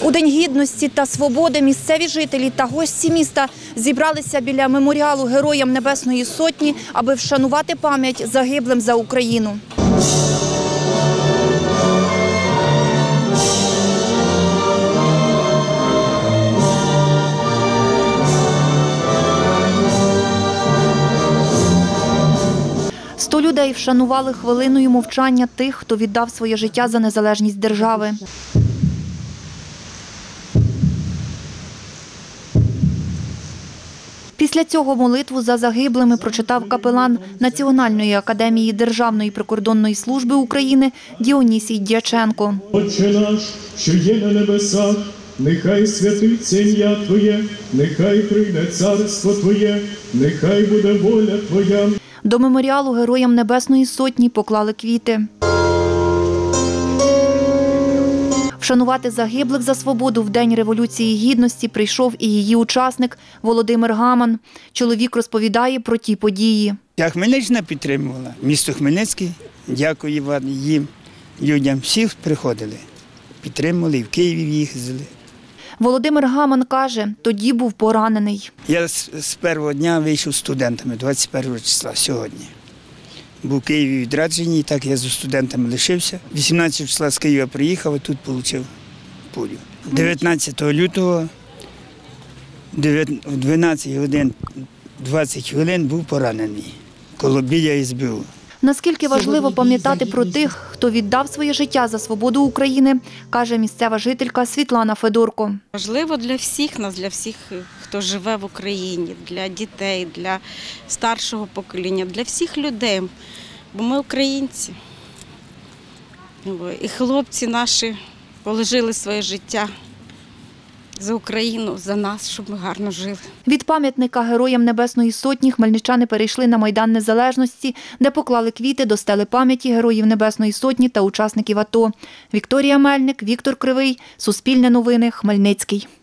У День Гідності та Свободи місцеві жителі та гості міста зібралися біля меморіалу Героям Небесної Сотні, аби вшанувати пам'ять загиблим за Україну. Сто людей вшанували хвилиною мовчання тих, хто віддав своє життя за незалежність держави. Після цього молитву за загиблими прочитав капелан Національної академії Державної прикордонної служби України Діонісій Дяченко. Отче наш, що є на небесах, нехай святиться ім'я Твоє, нехай прийде царство Твоє, нехай буде воля Твоя. До меморіалу Героям Небесної Сотні поклали квіти. Вшанувати загиблих за свободу в День Революції Гідності прийшов і її учасник Володимир Гаман. Чоловік розповідає про ті події. Я Хмельниччина підтримувала, місто Хмельницький, дякую їм, людям, всіх приходили, підтримували, і в Києві їздили. Володимир Гаман каже, тоді був поранений. Я з першого дня вийшов з студентами, 21 числа, сьогодні. Був в Києві відряджені, і так я з студентами лишився. 18 числа з Києва приїхав, а тут отримав пулю. 19 лютого в 12 годин 20 хвилин був поранений коло біля СБУ. Наскільки важливо пам'ятати про тих, хто віддав своє життя за свободу України, каже місцева жителька Світлана Федорко. Важливо для всіх нас, для всіх, хто живе в Україні, для дітей, для старшого покоління, для всіх людей, бо ми українці. І хлопці наші положили своє життя за Україну, за нас, щоб ми гарно жили. Від пам'ятника Героям Небесної Сотні хмельничани перейшли на Майдан Незалежності, де поклали квіти до стели пам'яті Героїв Небесної Сотні та учасників АТО. Вікторія Мельник, Віктор Кривий, Суспільне новини, Хмельницький.